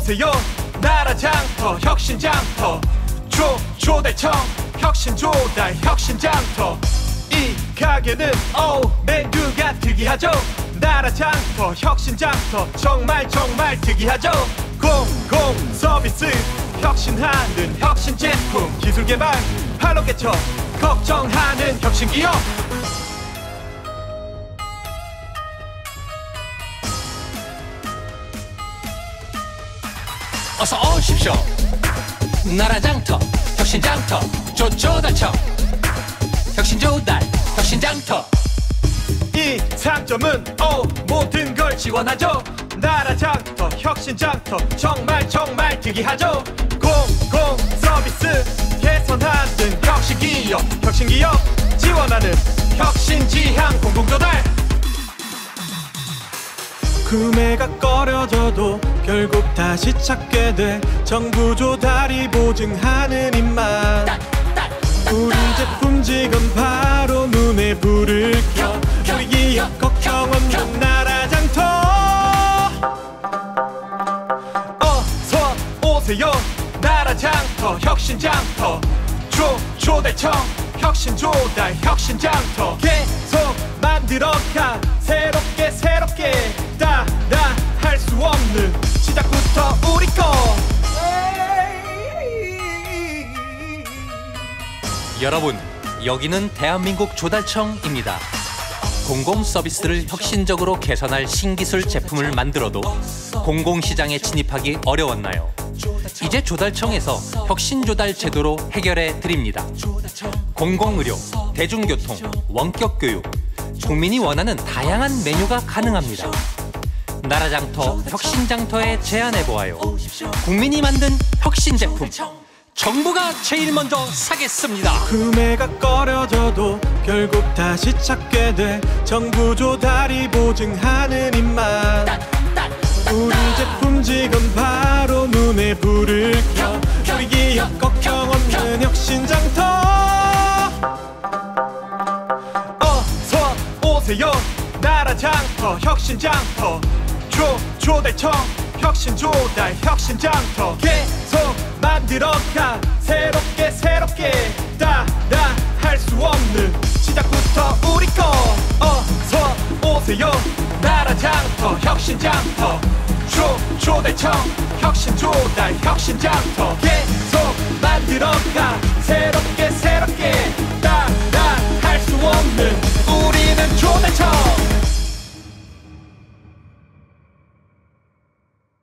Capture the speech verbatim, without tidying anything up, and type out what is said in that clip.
오세요. 나라장터 혁신장터 조 조달청 혁신조달 혁신장터. 이 가게는 오 메뉴가 특이하죠. 나라장터 혁신장터 정말 정말 특이하죠. 공공 서비스 혁신하는 혁신제품 기술개발 팔로 개척 걱정하는 혁신기업. 어서 오십시오. 나라장터 혁신장터 조조달청 혁신조달 혁신장터. 이 상점은 오 모든 걸 지원하죠. 나라장터 혁신장터 정말 정말 특이하죠. 공공 서비스 개선하는 혁신기업 혁신기업 지원하는 혁신지향 공공조달. 구매가 꺼려져도 결국 다시 찾게 돼 정부 조달이 보증하는 입맛. 우리 제품 지금 바로 눈에 불을 켜. 우리 기업 걱정 없는 나라장터. 어서 오세요. 나라장터 혁신장터 조 조달청 혁신조달 혁신장터. 계속 만들어가 새롭게 새롭게 따라 할 수 없는 시작부터 우리 거. 여러분, 여기는 대한민국 조달청입니다. 공공 서비스를 혁신적으로 개선할 신기술 제품을 만들어도 공공시장에 진입하기 어려웠나요? 이제 조달청에서 혁신조달 제도로 해결해 드립니다. 공공의료, 대중교통, 원격교육, 국민이 원하는 다양한 메뉴가 가능합니다. 나라장터, 혁신장터에 제안해보아요. 국민이 만든 혁신제품, 정부가 제일 먼저 사겠습니다. 구매가 꺼려져도 결국 다시 찾게 돼 정부 조달이 보증하는 입맛. 우리 제품 지금 바로 눈에 불을 켜. 우리 기업 걱정 없는 혁신장터. 어서 오세요. 나라장터 혁신장터 조 조달청 혁신조달 혁신장터. 계속 만들어가 새롭게 새롭게 따라 할 수 없는 시작부터 우리 거. 어서 오세요. 나라장터 혁신장터 조 조달청 혁신조달 혁신장터. 계속 만들어가 새롭게 새롭게